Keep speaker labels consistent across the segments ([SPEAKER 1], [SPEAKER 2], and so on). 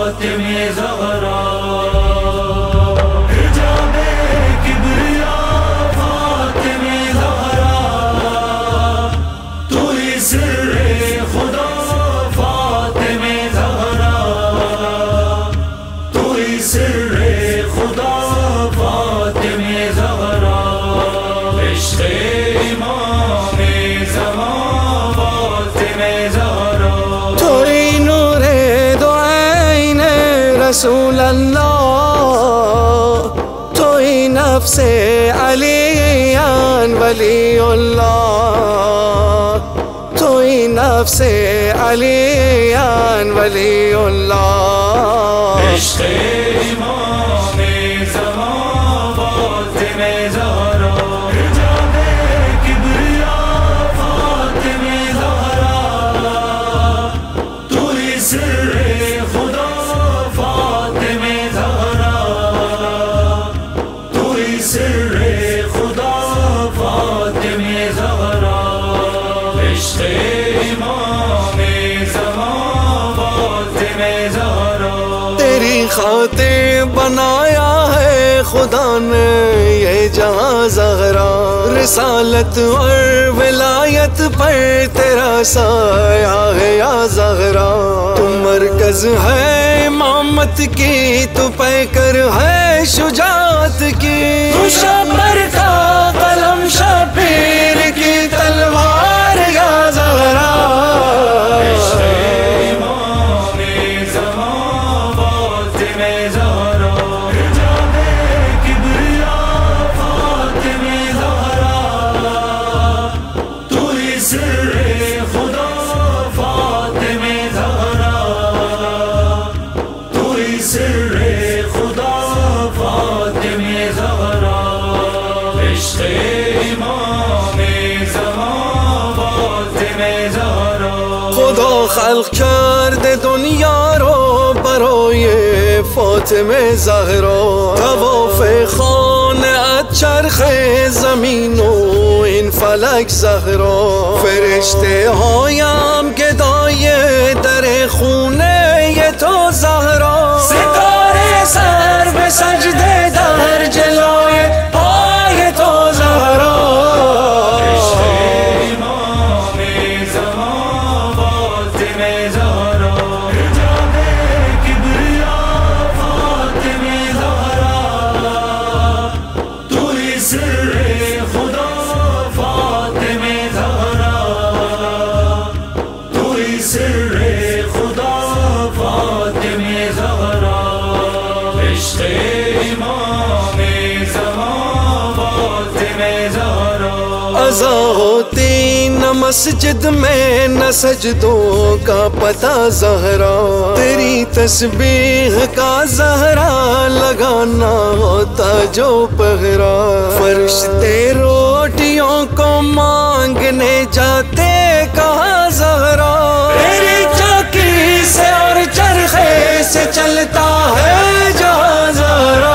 [SPEAKER 1] فاطمہ زہرا، حجاب کبریاء فاطمہ زہرا، تو ہی سر خدا فاطمہ زہرا، تو ہی سر خدا فاطمہ زہرا، عشق امام زمان فاطمہ زہرا،
[SPEAKER 2] تو ہی نور دو عین رسول اللہ، تو ہی نفس علی ولی اللہ، تو ہی نفس علی ولی اللہ،
[SPEAKER 1] عشق امام زمان فاطمہ زہرا، حجاب کبریاء فاطمہ زہرا، تو ہی سر خدا فاطمہ زہرا، تو ہی سر خدا فاطمہ زہرا، عشق امام زمان فاطمہ زہرا،
[SPEAKER 2] تیری خاطر بنایا ہے خدا نے یہ جہاں زہرا، رسالت اور ولایت پر تیرا سایہ ہے یا زہرا، تو مرکز ہے امامت کی، تو پیکر ہے شجاعت کی، تو شبر کا قلم شبیر کی تلوار یا زہرا،
[SPEAKER 1] سر خدا فاطمہ زہرا، عشق امام زمان فاطمہ زہرا،
[SPEAKER 2] خدا خلق کرده دنیا رو برای فاطمه زهرا، طواف خانه‌ات چرخ زمین و این فلک زهرا، فرشته هایم گدای در خونه تو زهرا، ستاره سر به سجده در جلوی پای تو زهرا،
[SPEAKER 1] سر خدا فاطمہ زہرا، عشق امام زمان فاطمہ زہرا،
[SPEAKER 2] عزا ہوتی نہ مسجد میں نہ سجدوں کا پتہ زہرا، تیری تسبیح کا زہرا لگانا ہوتا جو پہرا، فرشتے روٹیوں کو مانگنے جاتے کہاں زہرا، تیری چاکی سے اور چرخے سے چلتا ہے جہاں زہرا،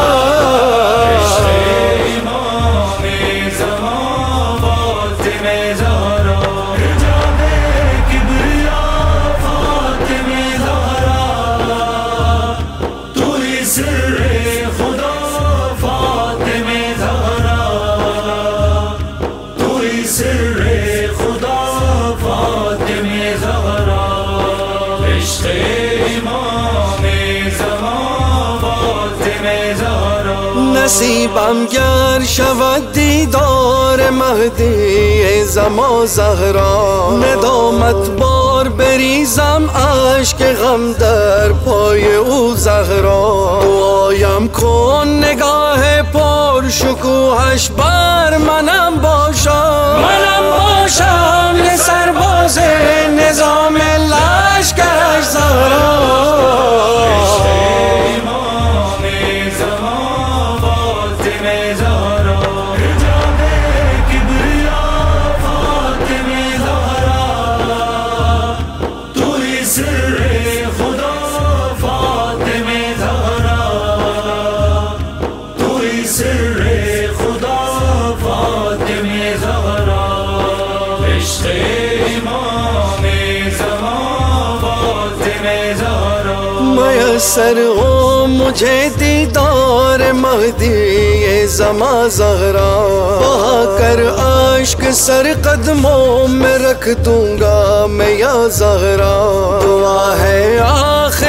[SPEAKER 1] سر خدا فاطمہ زہرا، عشق امام زمان فاطمہ زہرا،
[SPEAKER 2] نصیبم گر شود دیدار مهدی زمان زهرا، ندامت بار بریزم اشک غم در پای او زهرا، دعایم کن نگاه پر شکوهش بر منم باشم سرباز نظام لشکرش زهرا،
[SPEAKER 1] سر خدا فاطمہ زہرا، عشق امام زمان فاطمہ زہرا،
[SPEAKER 2] میسر ہو مجھے دیدار مہدی زماں زہرا، بہا کر عشق سر قدموں میں رکھ دوں گا میں یا زہرا، دعا ہے آخر